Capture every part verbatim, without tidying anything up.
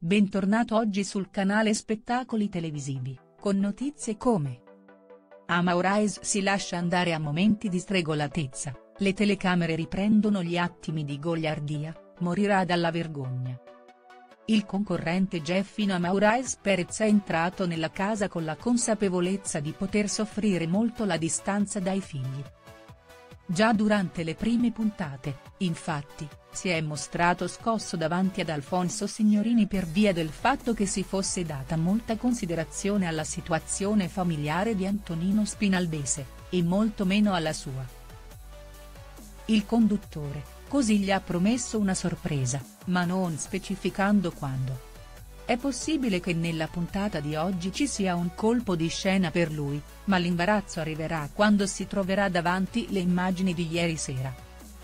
Bentornato oggi sul canale Spettacoli Televisivi, con notizie come: Amaurais si lascia andare a momenti di sregolatezza, le telecamere riprendono gli attimi di goliardia, morirà dalla vergogna. Il concorrente Jeffino Amaurais Perez è entrato nella casa con la consapevolezza di poter soffrire molto la distanza dai figli. Già durante le prime puntate, infatti, si è mostrato scosso davanti ad Alfonso Signorini per via del fatto che si fosse data molta considerazione alla situazione familiare di Antonino Spinaldese, e molto meno alla sua. Il conduttore, così, gli ha promesso una sorpresa, ma non specificando quando. È possibile che nella puntata di oggi ci sia un colpo di scena per lui, ma l'imbarazzo arriverà quando si troverà davanti le immagini di ieri sera.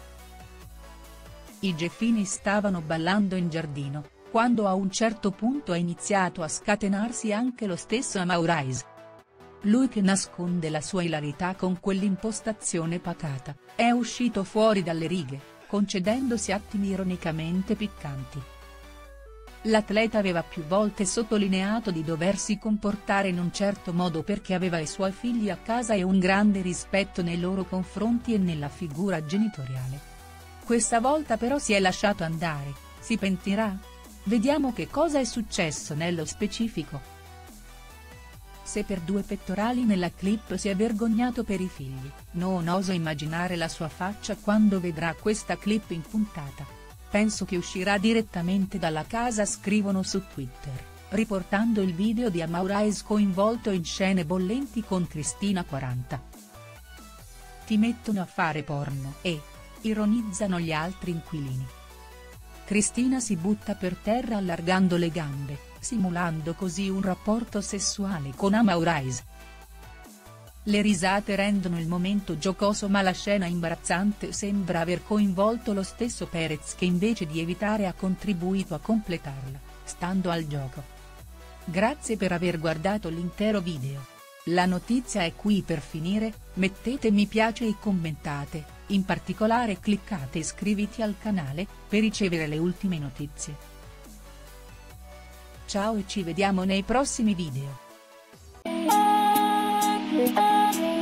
I Geffini stavano ballando in giardino, quando a un certo punto è iniziato a scatenarsi anche lo stesso Amaurais. Lui, che nasconde la sua ilarità con quell'impostazione pacata, è uscito fuori dalle righe, concedendosi attimi ironicamente piccanti. L'atleta aveva più volte sottolineato di doversi comportare in un certo modo perché aveva i suoi figli a casa e un grande rispetto nei loro confronti e nella figura genitoriale. Questa volta però si è lasciato andare, si pentirà? Vediamo che cosa è successo nello specifico. Se per due pettorali nella clip si è vergognato per i figli, non oso immaginare la sua faccia quando vedrà questa clip in puntata. Penso che uscirà direttamente dalla casa, scrivono su Twitter, riportando il video di Amaurais coinvolto in scene bollenti con Cristina quaranta. Ti mettono a fare porno e ironizzano gli altri inquilini. Cristina si butta per terra allargando le gambe, simulando così un rapporto sessuale con Amaurais. Le risate rendono il momento giocoso, ma la scena imbarazzante sembra aver coinvolto lo stesso Perez, che invece di evitare ha contribuito a completarla, stando al gioco. Grazie per aver guardato l'intero video. La notizia è qui per finire, mettete mi piace e commentate, in particolare cliccate iscriviti al canale, per ricevere le ultime notizie. Ciao e ci vediamo nei prossimi video.